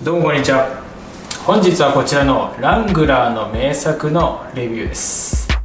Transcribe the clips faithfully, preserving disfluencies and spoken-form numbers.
どうもこんにちは。本日はこちらのラングラーの名作のレビューです。い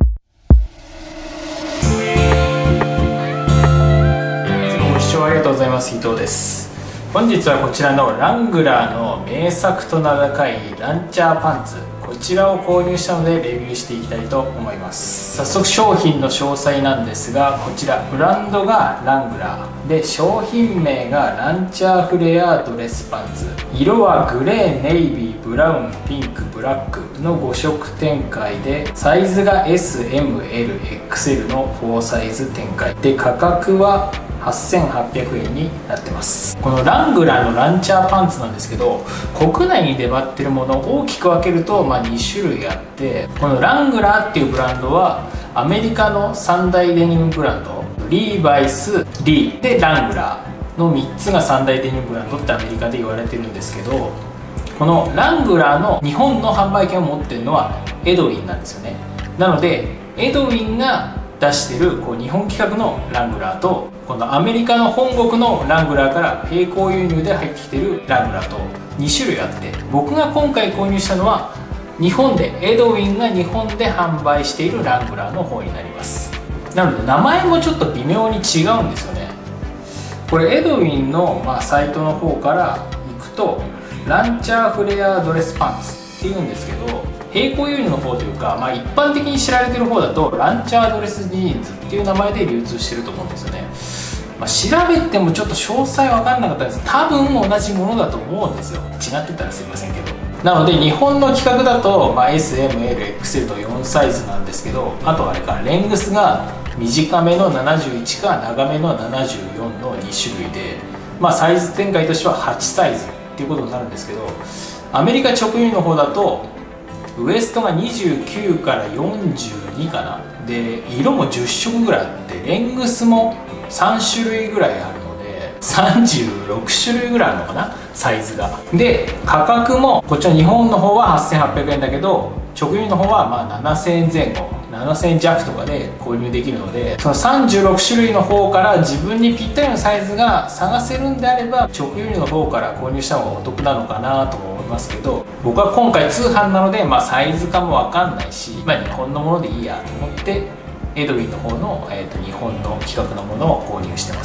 つもご視聴ありがとうございます。伊藤です。本日はこちらのラングラーの名作と名高いランチャーパンツ、こちらを購入したのでレビューしていきたいと思います。早速商品の詳細なんですが、こちらブランドがラングラーで、商品名がランチャーフレアドレスパンツ、色はグレー、ネイビー、ブラウン、ピンク、ブラックのご色展開で、サイズが エス、エム、エル、エックスエル のよんサイズ展開で、価格ははっせんはっぴゃくえんになってます。このラングラーのランチャーパンツなんですけど、国内に出回ってるものを大きく分けると、まあ、に種類あって、このラングラーっていうブランドはアメリカの三大デニムブランド、リーバイス、リーでラングラーのみっつが三大デニムブランドってアメリカで言われてるんですけど、このラングラーの日本の販売権を持ってるのはエドウィンなんですよね。なのでエドウィンが出してるこう日本規格のラングラーと、このアメリカの本国のラングラーから並行輸入で入ってきてるラングラーとに種類あって、僕が今回購入したのは日本でエドウィンが日本で販売しているラングラーの方になります。なので名前もちょっと微妙に違うんですよね。これエドウィンの、まあ、サイトの方から行くとランチャーフレアドレスパンツっていうんですけど、並行輸入の方というか、まあ、一般的に知られてる方だとランチャードレスジーンズっていう名前で流通してると思うんですよね。まあ、調べてもちょっと詳細分かんなかったです。多分同じものだと思うんですよ。違ってたらすいませんけど。なので日本の規格だと、まあ、エス、エム、エル、エックスエル とよんサイズなんですけど、あとあれか、レングスが短めのななじゅういちか長めのななじゅうよんのに種類で、まあ、サイズ展開としてははちサイズっていうことになるんですけど、アメリカ直輸入の方だとウエストがにじゅうきゅうからよんじゅうにかなで、色もじゅっしょくぐらいあって、レングスもさんしゅるいぐらいあるのでさんじゅうろくしゅるいぐらいあるのかな、サイズが。で価格もこっちの日本の方ははっせんはっぴゃくえんだけど、直輸入の方はまあななせんえんぜん後、ななせんえん弱とかで購入できるので、そのさんじゅうろくしゅるいの方から自分にぴったりのサイズが探せるんであれば、直輸入の方から購入した方がお得なのかなと思いますけど、僕は今回通販なので、まあ、サイズ感も分かんないし、まあ、日本のものでいいやと思ってエドウィンの方の、えー、と日本の規格のものを購入してます。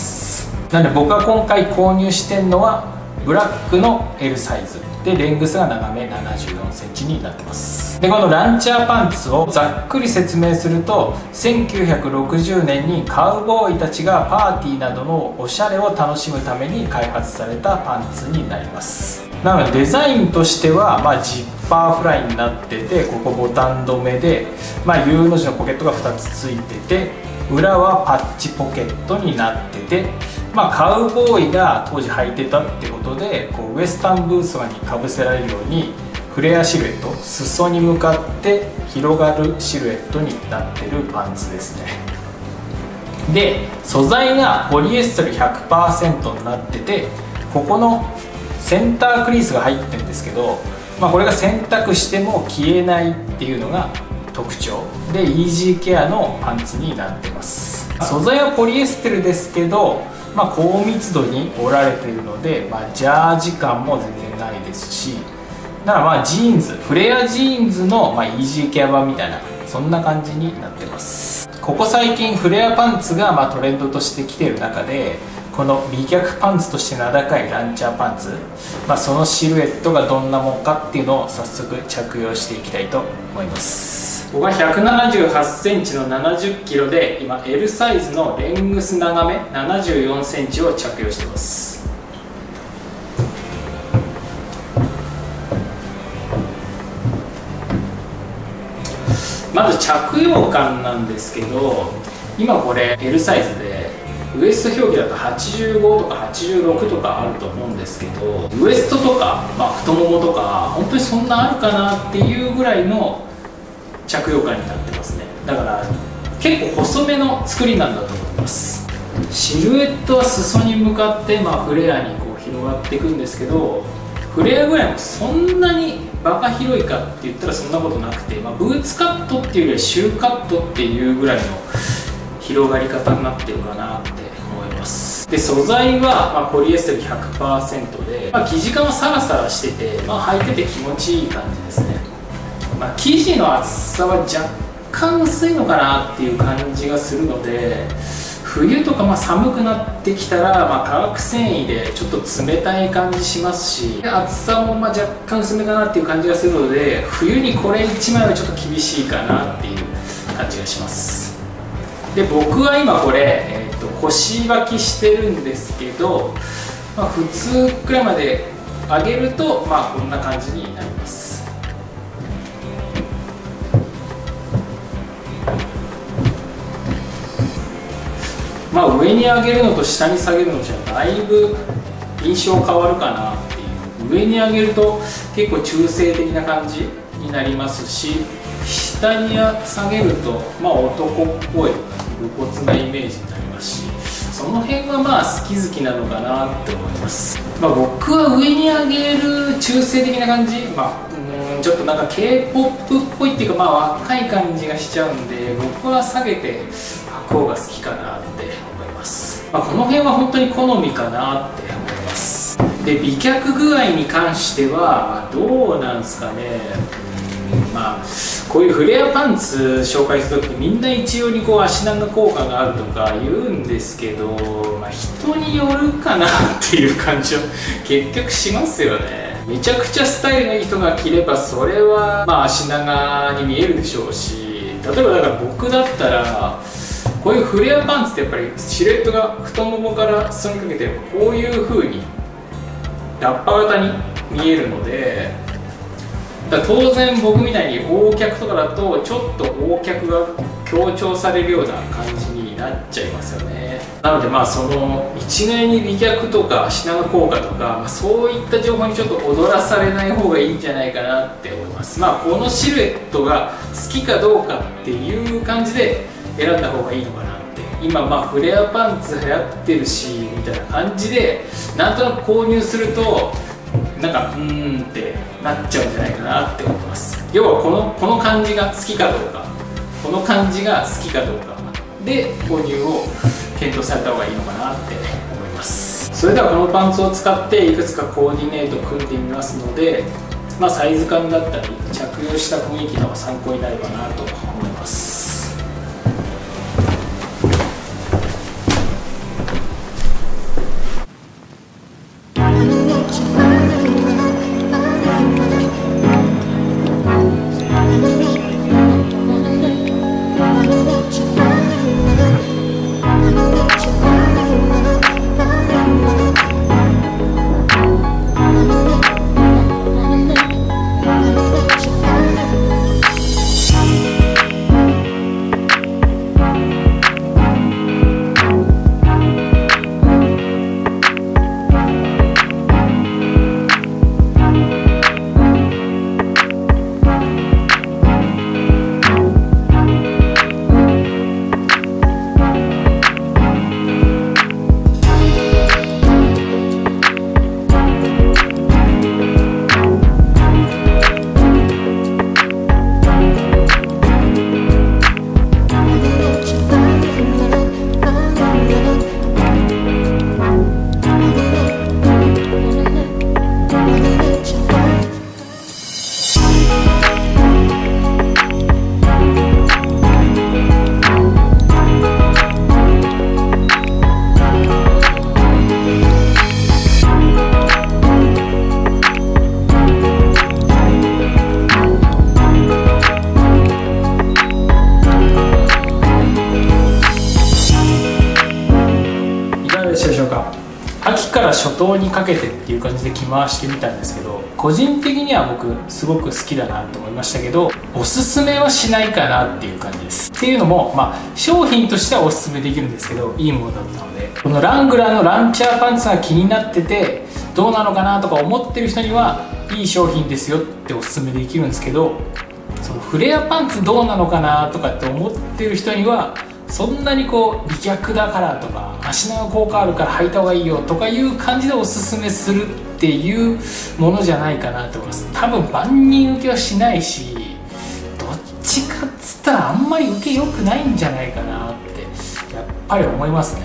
なので僕が今回購入してるのはブラックの エル サイズで、レングスが長めななじゅうよんセンチになってます。でこのランチャーパンツをざっくり説明すると、せんきゅうひゃくろくじゅうねんにカウボーイたちがパーティーなどのおしゃれを楽しむために開発されたパンツになります。なのでデザインとしては、まあ、ジッパーフライになってて、ここボタン止めで、まあ、U の字のポケットがふたつついてて、裏はパッチポケットになってて、まあ、カウボーイが当時履いてたってことで、こうウエスタンブーツとかにかぶせられるようにフレアシルエット、裾に向かって広がるシルエットになってるパンツですね。で素材がポリエステル ひゃくパーセント になってて、ここのセンタークリースが入ってるんですけど、まあ、これが洗濯しても消えないっていうのが特徴で、イージーケアのパンツになってます。素材はポリエステルですけど、まあ、高密度に織られているので、まあ、ジャージ感も全然ないですし、だからまあジーンズ、フレアジーンズのまあイージーケア版みたいな、そんな感じになってます。ここ最近フレアパンツがまあトレンドとしてきている中で、この美脚パンツとして名高いランチャーパンツ、まあ、そのシルエットがどんなもんかっていうのを早速着用していきたいと思います。僕はひゃくななじゅうはちセンチのななじゅっキロで、今 エル サイズのレングス長めななじゅうよんセンチを着用しています。まず着用感なんですけど、今これ エル サイズでウエスト表記だとはちじゅうごとかはちじゅうろくとかあると思うんですけど、ウエストとか、まあ、太ももとか本当にそんなあるかなっていうぐらいの着用感になってますね。だから結構細めの作りなんだと思います。シルエットは裾に向かって、まあ、フレアにこう広がっていくんですけど、フレアぐらいもそんなにバカ広いかって言ったらそんなことなくて、まあ、ブーツカットっていうよりはシューカットっていうぐらいの広がり方になってるかなって思います。 で素材は、まあ、ポリエステル ひゃくパーセント で、まあ、生地感はサラサラしてて、まあ、履いてて気持ちいい感じですね。まあ、生地の厚さは若干薄いのかなっていう感じがするので、冬とかまあ寒くなってきたら、まあ、化学繊維でちょっと冷たい感じしますし、厚さもまあ若干薄めかなっていう感じがするので、冬にこれいちまいはちょっと厳しいかなっていう感じがします。で僕は今これ、えー、と腰履きしてるんですけど、まあ、普通くらいまで上げると、まあ、こんな感じになります。まあ、上に上げるのと下に下げるのじゃだいぶ印象変わるかなっていう。上に上げると結構中性的な感じになりますし、下に下げるとまあ男っぽい武骨なイメージになりますし、その辺はまあ好き好きなのかなって思います。まあ、僕は上に上げる中性的な感じ、まあ、うんちょっとなんか ケーポップ っぽいっていうか、まあ若い感じがしちゃうんで、僕は下げて履く方が好きかなって思います。まあ、この辺は本当に好みかなって思います。で美脚具合に関してはどうなんですかね。まあ、こういうフレアパンツ紹介するときみんな一応にこう足長効果があるとか言うんですけど、まあ、人によるかなっていう感じは結局しますよね。めちゃくちゃスタイルのいい人が着ればそれはまあ足長に見えるでしょうし、例えばだから僕だったらこういうフレアパンツってやっぱりシルエットが太ももから裾にかけてこういう風にラッパ型に見えるので、だから当然僕みたいに O 脚とかだとちょっと O 脚が強調されるような感じになっちゃいますよね。なのでまあその一概に美脚とか足長効果とか、まあ、そういった情報にちょっと踊らされない方がいいんじゃないかなって思います。まあこのシルエットが好きかどうかっていう感じで選んだ方がいいのかなって。今まあフレアパンツ流行ってるしみたいな感じでなんとなく購入するとなんかうーんってなっちゃうんじゃないかなって思います。要はこのこの感じが好きかどうか、この感じが好きかどうかで購入を検討された方がいいのかなって思います。それではこのパンツを使っていくつかコーディネートを組んでみますので、まあ、サイズ感だったり着用した雰囲気の参考になればなと思います。秋から初冬にかけてっていう感じで着回してみたんですけど、個人的には僕すごく好きだなと思いましたけど、おすすめはしないかなっていう感じです。っていうのも、まあ商品としてはおすすめできるんですけど、いいものだったので、このラングラーのランチャーパンツが気になっててどうなのかなとか思ってる人にはいい商品ですよっておすすめできるんですけど、そのフレアパンツどうなのかなとかって思ってる人にはそんなにこう美脚だからとか足長効果あるから履いた方がいいよとかいう感じでおすすめするっていうものじゃないかなと思います。多分万人受けはしないし、どっちかっつったらあんまり受け良くないんじゃないかなってやっぱり思いますね。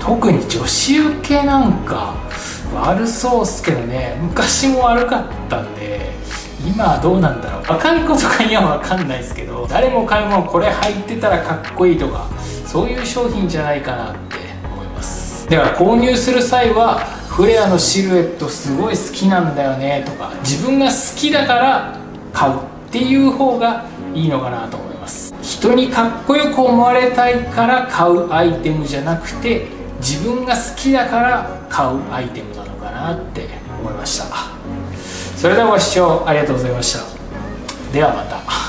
特に女子受けなんか悪そうっすけどね。昔も悪かったんで、今はどうなんだろう。若い子とかには分かんないですけど、誰も彼もこれ履いてたらかっこいいとか、そういう商品じゃないかなって思います。だから購入する際はフレアのシルエットすごい好きなんだよねとか、自分が好きだから買うっていう方がいいのかなと思います。人にかっこよく思われたいから買うアイテムじゃなくて、自分が好きだから買うアイテムなのかなって思いました。それではご視聴ありがとうございました。ではまた。